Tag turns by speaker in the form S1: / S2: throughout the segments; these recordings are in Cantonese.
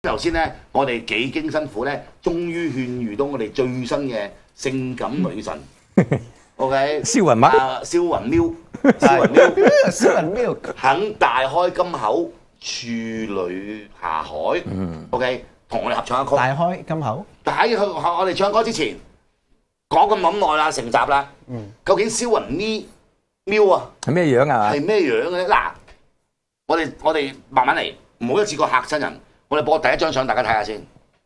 S1: 頭先咧，我哋幾經辛苦咧，終於勸喻到我哋最新嘅性感女神。OK，
S2: 燒雲乜？
S1: 燒雲喵，燒雲喵，
S3: 燒
S1: 肯大開金口，處女下海。OK， 同我哋合唱一曲。
S3: 大開金口。
S1: 但喺我哋唱歌之前，講咁耐啦，成集啦。究竟燒雲喵啊，
S2: 係咩樣啊？
S1: 係咩樣嘅咧？嗱，我哋慢慢嚟，唔好一次過嚇親人。我哋播第一張相，大家睇下先。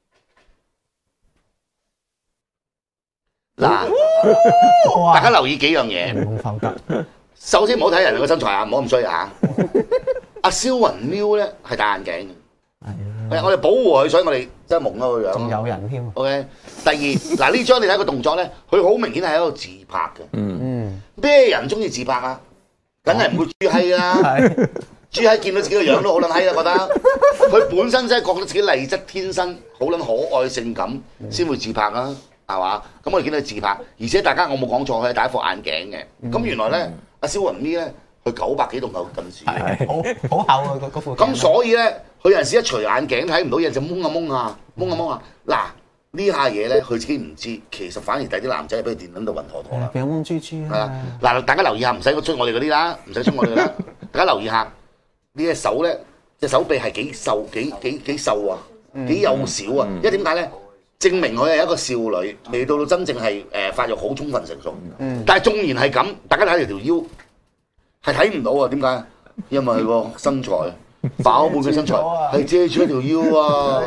S1: 嗱，大家留意幾樣嘢。
S3: 冇浮得。
S1: 首先唔好睇人哋個身材啊，唔好咁衰啊！阿蕭雲喵咧係戴眼鏡嘅，我哋保護佢，所以我哋真係蒙咗個樣。
S3: 仲有人添。
S1: OK， 第二嗱呢張你睇個動作咧，佢好明顯係喺度自拍嘅。咩人中意自拍啊？梗係唔會豬閪啦。豬閪見到自己個樣都好撚閪啦，覺得佢本身真係覺得自己麗質天生，好撚可愛性感，先會自拍啊，係嘛？咁我哋見到佢自拍，而且大家我冇講錯，佢係戴一副眼鏡嘅。咁原來咧，阿蕭雲咪咧，佢900幾度有近視，
S3: 好厚啊嗰副。
S1: 咁所以咧，佢有陣時一除眼鏡睇唔到嘢就蒙啊。嗱呢下嘢咧，佢自己唔知，其實反而第啲男仔係俾佢電撚到暈陀陀啦。
S3: 俾蒙豬豬啊！
S1: 嗱，大家留意下，唔使出我哋嗰啲啦，唔使出我哋啦，大家留意下。呢隻手咧，隻手臂係幾瘦幾瘦啊，幾幼小啊！因為點解咧？證明佢係一個少女，未到真正係發育好充分成熟。但係縱然係咁，大家睇條腰係睇唔到啊！點解？因為佢個身材飽滿嘅身材係遮住一條腰啊！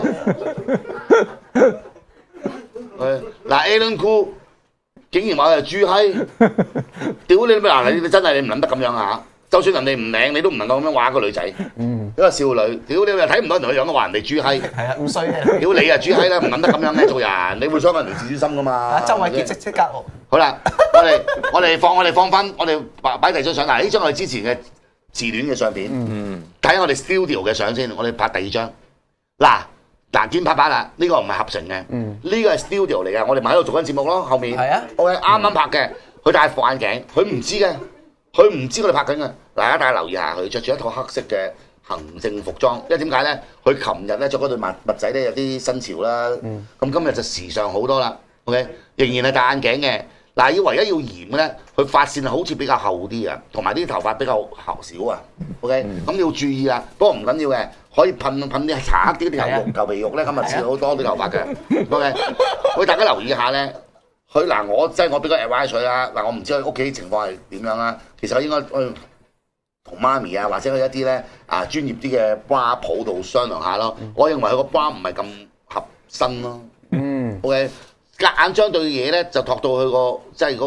S1: 嗱 ，Alan Cool 竟然話佢係豬閪，屌你咩嗱！你真係你唔諗得咁樣啊！就算人哋唔靚，你都唔能夠咁樣話個女仔。一個少女，屌你又睇唔到人哋個樣都話人哋豬閪。
S3: 係啊，咁衰嘅。
S1: 屌你啊豬閪啦，唔諗得咁樣嘅做人，你會傷人哋自尊心噶嘛？
S3: 周偉傑即刻。
S1: 好啦，我哋放翻，我哋擺第二張相。嗱，呢張我哋之前嘅自戀嘅相片。睇下我哋 studio 嘅相先，我哋拍第二張。嗱，見拍啦，呢個唔係合成嘅，呢個係 studio 嚟嘅，我哋咪喺度做緊節目咯，後面。係啊。OK， 啱啱拍嘅，佢戴副眼鏡，佢唔知嘅。佢唔知我哋拍緊嘅，大家留意下，佢着住一套黑色嘅行政服裝，因為點解咧？佢琴日咧着嗰對襪仔咧有啲新潮啦，咁今日就時尚好多啦。OK， 仍然係戴眼鏡嘅。嗱，要唯一要嚴嘅咧，佢髮線好似比較厚啲啊，同埋啲頭髮比較少啊。OK， 咁你要注意啦。不過唔緊要嘅，可以噴啲搽黑啲舊皮肉咧，今日似好多啲頭髮嘅。OK， 喂，大家留意下咧。佢嗱，我俾個 advice 佢啦。嗱，我唔知佢屋企情況係點樣啦。其實我應該同媽咪啊，或者去一啲咧專業啲嘅 bra 鋪度商量下咯。我認為佢個 bra 唔係咁合身咯。OK， 夾硬將對嘢咧就托到佢個即係嗰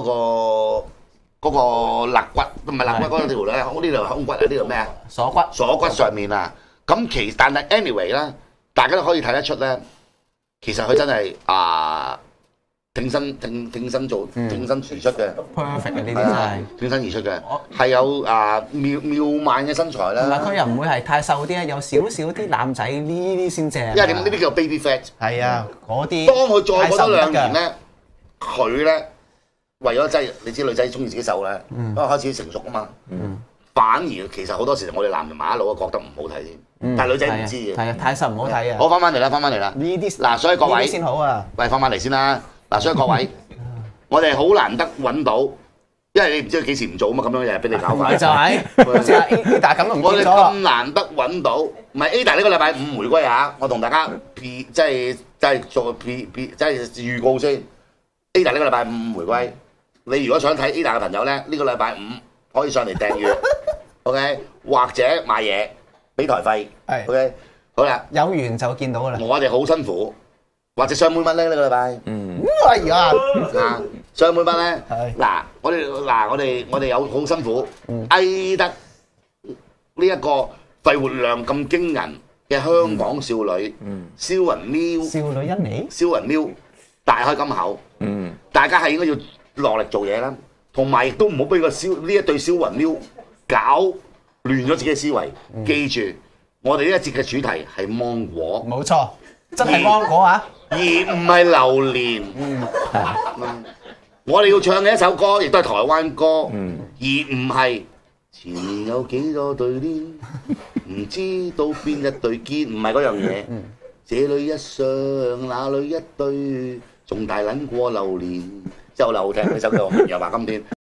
S1: 個肋骨，唔係肋骨嗰條咧，呢條胸骨啊，呢條咩啊？鎖骨上面啊。咁但係 anyway 啦，大家都可以睇得出咧，其實佢真係挺身而出嘅
S3: perfect 嘅呢啲真係
S1: 挺身而出嘅，係有妙曼嘅身材啦。
S3: 同埋佢又唔會係太瘦啲啊，有少少啲男仔呢啲先正。
S1: 因為點呢啲叫 baby fat。係
S3: 啊，嗰啲。
S1: 當佢再過多2年咧，佢咧為咗即係你知女仔中意自己瘦咧，因為開始成熟啊嘛。反而其實好多時我哋男人馬一路都覺得唔好睇添，但係女仔唔知嘅。係啊，太瘦唔好睇啊。好，翻返嚟啦。呢啲嗱，所以各位先好啊。喂，翻返嚟先啦。嗱，所以各位，我哋好難得揾到，因為你唔知佢幾時唔做啊嘛，咁樣日日俾你搞快。就係，好似阿 Ada 咁都唔見咗。我哋咁難得揾到，唔係 Ada 呢個禮拜5回歸啊！我同大家即係做即係預告先。Ada 呢個禮拜5回歸，你如果想睇 Ada 嘅朋友咧，呢個禮拜5可以上嚟訂閱，OK， 或者買嘢俾台費，OK， 好啦，有緣就見到噶啦。我哋好辛苦。或者雙妹蚊咧呢個禮拜，係啊，雙妹蚊咧，嗱我哋有好辛苦，捱得呢一個肺活量咁驚人嘅香港少女，蕭雲喵，少女欣妮，蕭雲喵大開金口，大家係應該要落力做嘢啦，同埋亦都唔好俾呢一對蕭雲喵搞亂咗自己嘅思維。記住，我哋呢一節嘅主題係芒果，冇錯，真係芒果啊！而唔係榴蓮，我哋要唱嘅一首歌，亦都係台灣歌，而唔係前面有幾多對鏈，唔知道邊一對堅，唔係嗰樣嘢。 這裏一雙，那裏一對，仲大撚過榴蓮。之後好聽呢首叫《明日話今天》。